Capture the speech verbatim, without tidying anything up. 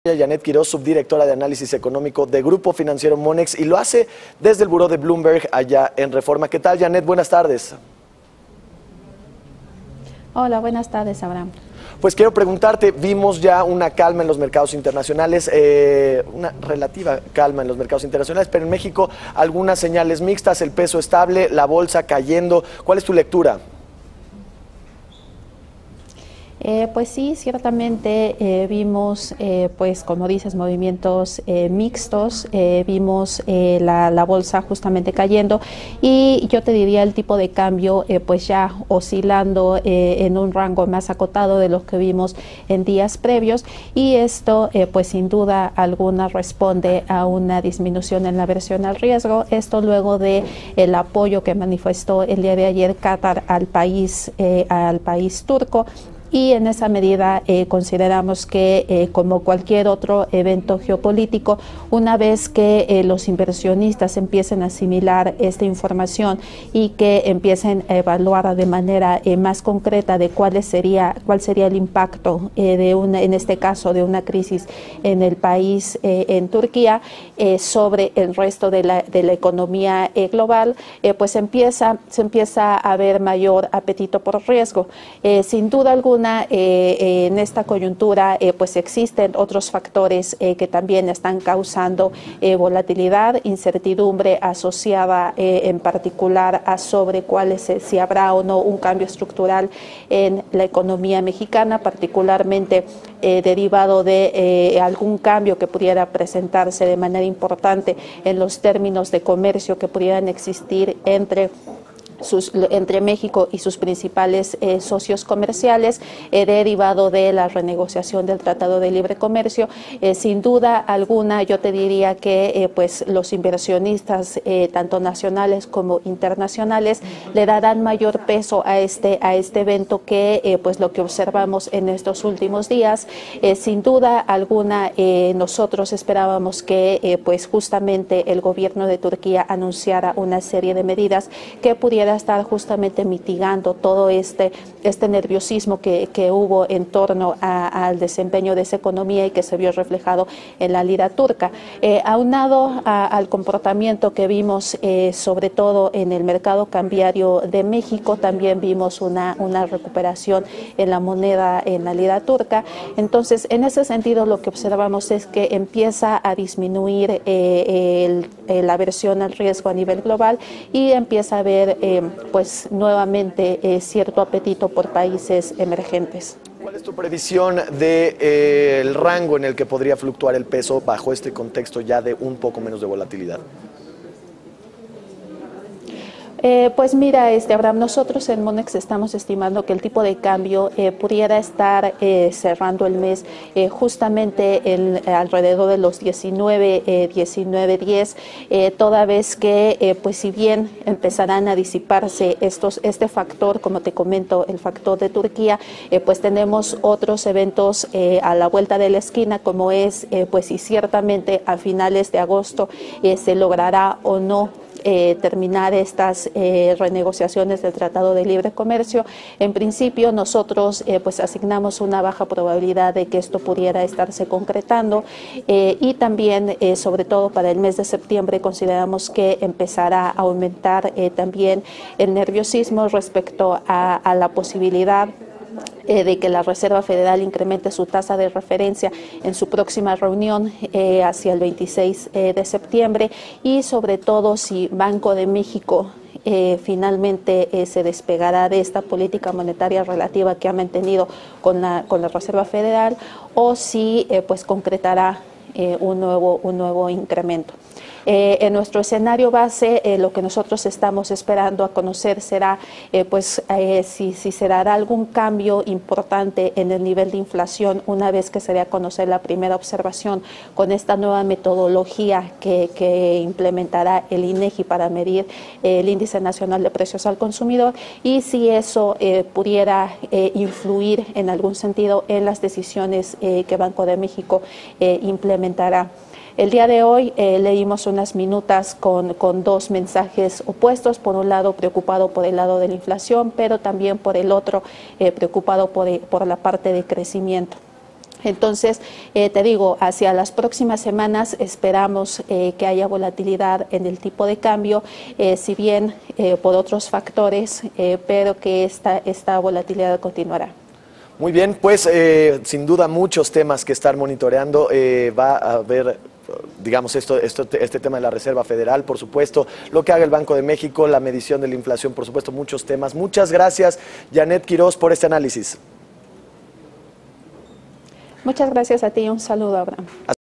Janet Quiroz, subdirectora de análisis económico de Grupo Financiero Monex, y lo hace desde el buró de Bloomberg allá en Reforma. ¿Qué tal, Janet? Buenas tardes. Hola, buenas tardes, Abraham. Pues quiero preguntarte, vimos ya una calma en los mercados internacionales, eh, una relativa calma en los mercados internacionales, pero en México algunas señales mixtas, el peso estable, la bolsa cayendo. ¿Cuál es tu lectura? Eh, pues sí, ciertamente eh, vimos, eh, pues como dices, movimientos eh, mixtos, eh, vimos eh, la, la bolsa justamente cayendo y yo te diría el tipo de cambio eh, pues ya oscilando eh, en un rango más acotado de lo que vimos en días previos, y esto eh, pues sin duda alguna responde a una disminución en la aversión al riesgo, esto luego de el apoyo que manifestó el día de ayer Qatar al país, eh, al país turco. Y en esa medida eh, consideramos que, eh, como cualquier otro evento geopolítico, una vez que eh, los inversionistas empiecen a asimilar esta información y que empiecen a evaluar de manera eh, más concreta de cuál sería, cuál sería el impacto eh, de una, en este caso, de una crisis en el país, eh, en Turquía, eh, sobre el resto de la, de la economía eh, global, eh, pues empieza, se empieza a ver mayor apetito por riesgo. Eh, sin duda alguna, Eh, en esta coyuntura eh, pues existen otros factores eh, que también están causando eh, volatilidad, incertidumbre asociada eh, en particular a sobre cuál es, si habrá o no un cambio estructural en la economía mexicana, particularmente eh, derivado de eh, algún cambio que pudiera presentarse de manera importante en los términos de comercio que pudieran existir entre Sus, entre México y sus principales eh, socios comerciales, eh, derivado de la renegociación del Tratado de Libre Comercio. Eh, sin duda alguna, yo te diría que eh, pues los inversionistas, eh, tanto nacionales como internacionales, le darán mayor peso a este, a este evento que eh, pues lo que observamos en estos últimos días. Eh, sin duda alguna, eh, nosotros esperábamos que eh, pues justamente el gobierno de Turquía anunciara una serie de medidas que pudiera estar justamente mitigando todo este, este nerviosismo que, que hubo en torno a, al desempeño de esa economía y que se vio reflejado en la lira turca. Eh, aunado a, al comportamiento que vimos eh, sobre todo en el mercado cambiario de México, también vimos una, una recuperación en la moneda, en la lira turca. Entonces, en ese sentido, lo que observamos es que empieza a disminuir eh, el, el, la aversión al riesgo a nivel global y empieza a haber eh, pues nuevamente eh, cierto apetito por países emergentes. ¿Cuál es tu previsión del de, eh, el rango en el que podría fluctuar el peso bajo este contexto ya de un poco menos de volatilidad? Eh, pues mira, este, Abraham, nosotros en Monex estamos estimando que el tipo de cambio eh, pudiera estar eh, cerrando el mes eh, justamente en, alrededor de los diecinueve, diecinueve diez, eh, toda vez que, eh, pues si bien empezarán a disiparse estos, este factor, como te comento, el factor de Turquía, eh, pues tenemos otros eventos eh, a la vuelta de la esquina, como es, eh, pues si ciertamente a finales de agosto eh, se logrará o no Eh, terminar estas eh, renegociaciones del Tratado de Libre Comercio. En principio nosotros eh, pues asignamos una baja probabilidad de que esto pudiera estarse concretando eh, y también eh, sobre todo para el mes de septiembre consideramos que empezará a aumentar eh, también el nerviosismo respecto a, a la posibilidad Eh, de que la Reserva Federal incremente su tasa de referencia en su próxima reunión eh, hacia el veintiséis eh, de septiembre, y sobre todo si Banco de México eh, finalmente eh, se despegará de esta política monetaria relativa que ha mantenido con la, con la Reserva Federal, o si eh, pues concretará eh, un, nuevo, un nuevo incremento. Eh, en nuestro escenario base, eh, lo que nosotros estamos esperando a conocer será eh, pues, eh, si, si se dará algún cambio importante en el nivel de inflación una vez que se dé a conocer la primera observación con esta nueva metodología que, que implementará el INEGI para medir eh, el Índice Nacional de Precios al Consumidor, y si eso eh, pudiera eh, influir en algún sentido en las decisiones eh, que Banco de México eh, implementará. El día de hoy eh, leímos unas minutas con, con dos mensajes opuestos. Por un lado, preocupado por el lado de la inflación, pero también por el otro, eh, preocupado por, por la parte de crecimiento. Entonces, eh, te digo, hacia las próximas semanas esperamos eh, que haya volatilidad en el tipo de cambio, eh, si bien eh, por otros factores, eh, pero que esta, esta volatilidad continuará. Muy bien, pues eh, sin duda muchos temas que estar monitoreando. Eh, va a haber, digamos, esto, esto, este tema de la Reserva Federal, por supuesto, lo que haga el Banco de México, la medición de la inflación, por supuesto, muchos temas. Muchas gracias, Janet Quiroz, por este análisis. Muchas gracias a ti y un saludo, Abraham.